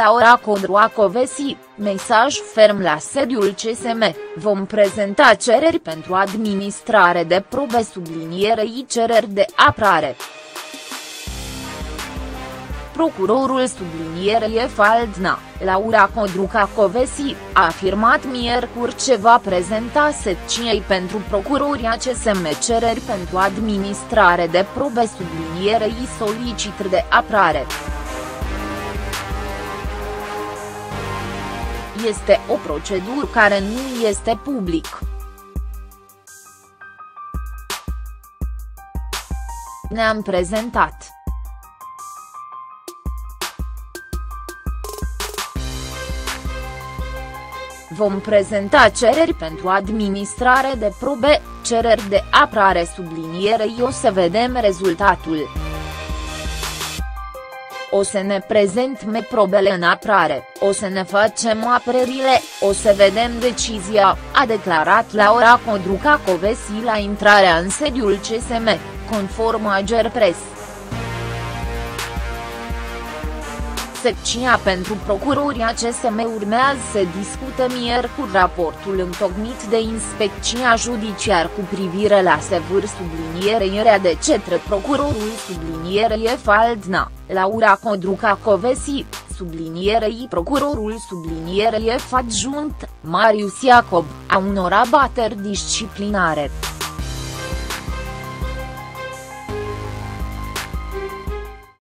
Laura Codruca-Kövesi, mesaj ferm la sediul CSM, vom prezenta cereri pentru administrare de probe sublinierei cereri de apărare. Procurorul sublinierei Faldna, Laura Codruca-Kövesi, a afirmat miercuri că va prezenta secției pentru procurorii CSM cereri pentru administrare de probe sublinierei solicitări de apărare. Este o procedură care nu este public. Ne-am prezentat. Vom prezenta cereri pentru administrare de probe, cereri de apărare sublinierei, o să vedem rezultatul. O să ne prezentăm probele în apărare, o să ne facem apărările, o să vedem decizia, a declarat Laura Codruca-Kövesi la intrarea în sediul CSM, conform Agerpres. Secția pentru procurorii CSM urmează să discute miercuri raportul întocmit de Inspecția Judiciară cu privire la sevâr sublinierei de către procurorul sublinierei Faldna, Laura Codruca-Kövesi, sublinierei procurorul sublinierei adjunct, Marius Iacob, a unor abateri disciplinare.